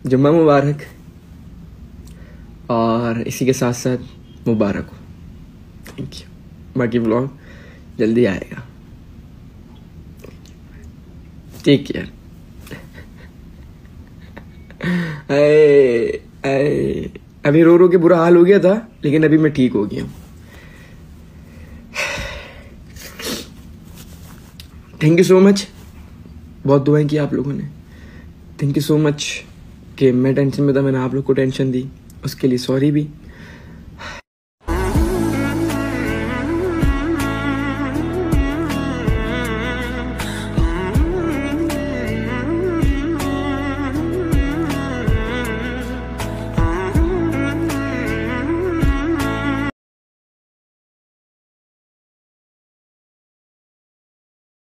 जुम्मा मुबारक। और इसी के साथ साथ मुबारक हो। Thank you. बाकी व्लॉग जल्दी आएगा। Take care. अभी रो रो के बुरा हाल हो गया था, लेकिन अभी मैं ठीक हो गया हूँ। Thank you so much. बहुत दुआएं की आप लोगों ने। थैंक यू सो मच कि मैं टेंशन में था, मैंने आप लोग को टेंशन दी, उसके लिए सॉरी भी।